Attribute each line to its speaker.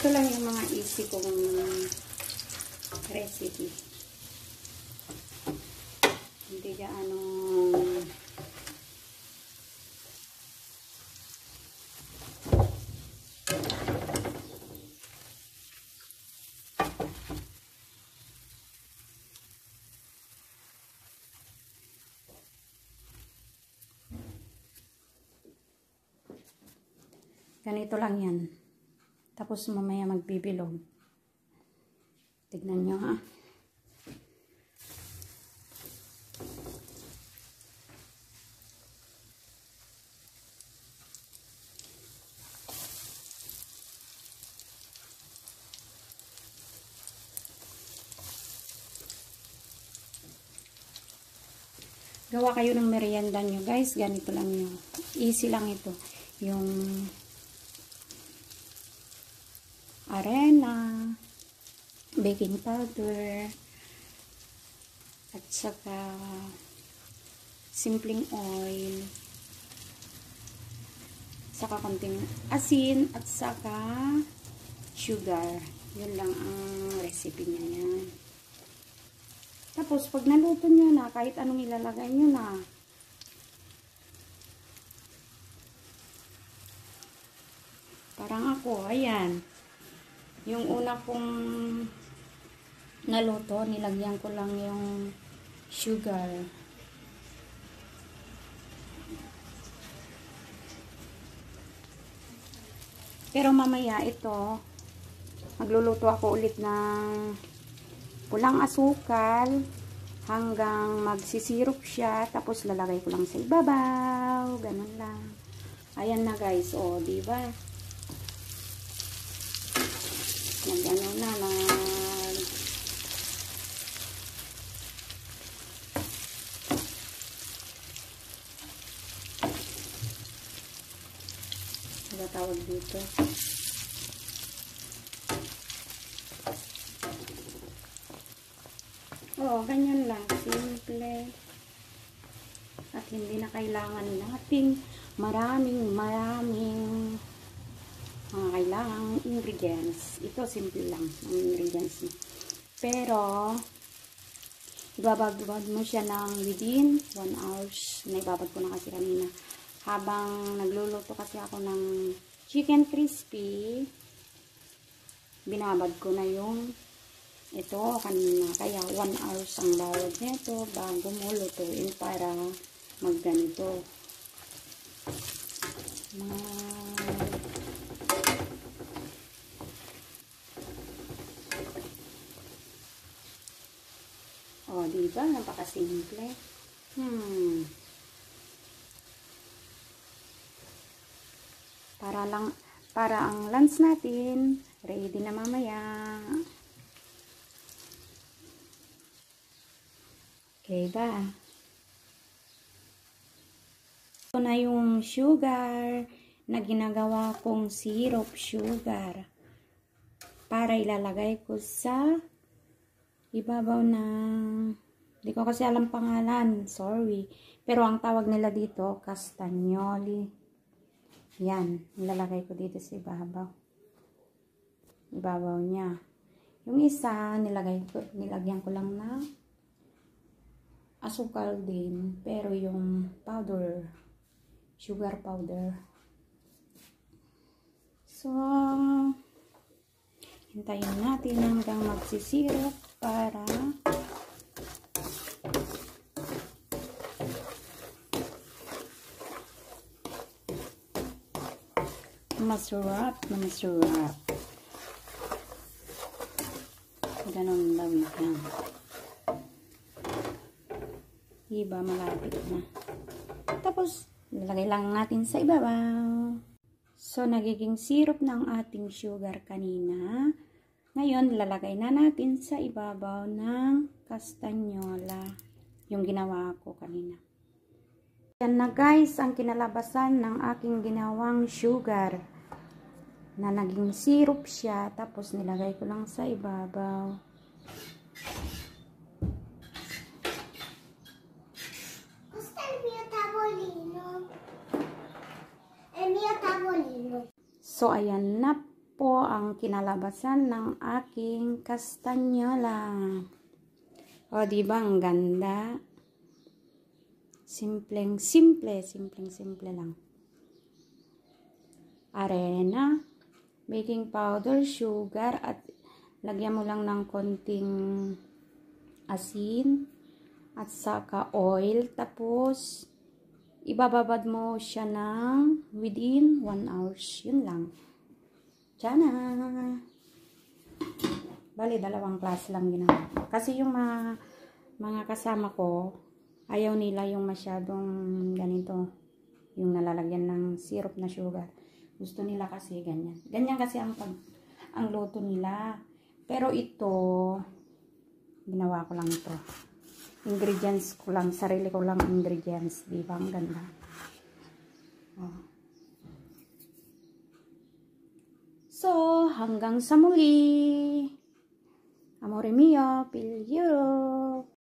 Speaker 1: Ito lang yung mga easy kong recipe. Hindi gaano ganito lang yan. Tapos mamaya magbibilog. Tignan nyo ha. Gawa kayo ng merienda nyo guys. Ganito lang nyo. Easy lang ito. Yung arena, baking powder, at saka simpleng oil, saka konting asin, at saka sugar. Yun lang ang recipe niya yan. Tapos pag naluto nyo na, kahit anong ilalagay nyo na, parang ako, ayan. Yung una kong naluto, nilagyan ko lang yung sugar. Pero mamaya ito, magluluto ako ulit ng pulang asukal hanggang magsisirop siya. Tapos lalagay ko lang sa ibabaw. Ganun lang. Ayan na guys. O, diba? Nag-ano na, ano tawag dito? Oo, ganyan lang. Simple. At hindi na kailangan nating maraming mga kailangang ingredients. Ito, simple lang ang ingredients mo. Pero, ibababad mo siya ng within 1 hour. Naibabad ko na kasi kanina. Habang nagluluto kasi ako ng chicken crispy, binabad ko na yung ito kanina. Kaya 1 hour ang bawad nito bago mo lutuin para magganito. O, diba? Napakasimple. Para ang lunch natin, ready na mamaya. Okay ba? Ito na yung sugar na ginagawa kong syrup sugar. Para ilalagay ko sa ibabaw ng, hindi ko kasi alam pangalan, sorry. Pero ang tawag nila dito, castagnoli. Yan, nilalagay ko dito sa ibabaw. Ibabaw niya. Yung isa, nilagyan ko lang na asukal din. Pero yung powder, sugar powder. So, hintayin natin hanggang magsisirop para masarap na masarap. Ganun lang yan. Diba, malapit na. Tapos, lalagay lang natin sa ibabaw. So, nagiging syrup ng ating sugar kanina. Ngayon, lalagay na natin sa ibabaw ng castagnola. Yung ginawa ko kanina. Yan na guys, ang kinalabasan ng aking ginawang sugar. Na naging syrup siya. Tapos, nilagay ko lang sa ibabaw. So, ayan na po ang kinalabasan ng aking kastanyola. O, diba ang ganda? Simpleng simple lang. Arena, baking powder, sugar, at lagyan mo lang ng konting asin at saka oil. Tapos, ibababad mo siya ng within 1 hour. Yun lang. Tiyana! Bali, 2 klase lang ginawa. Kasi yung mga kasama ko, ayaw nila yung masyadong ganito. Yung nalalagyan ng syrup na sugar. Gusto nila kasi ganyan. Ganyan kasi ang luto nila. Pero ito, ginawa ko lang ito. Ingredients ko lang, sarili ko lang ingredients. Diba? Ang ganda. Oh. So, hanggang sa muli. Amore mio, Pilyo.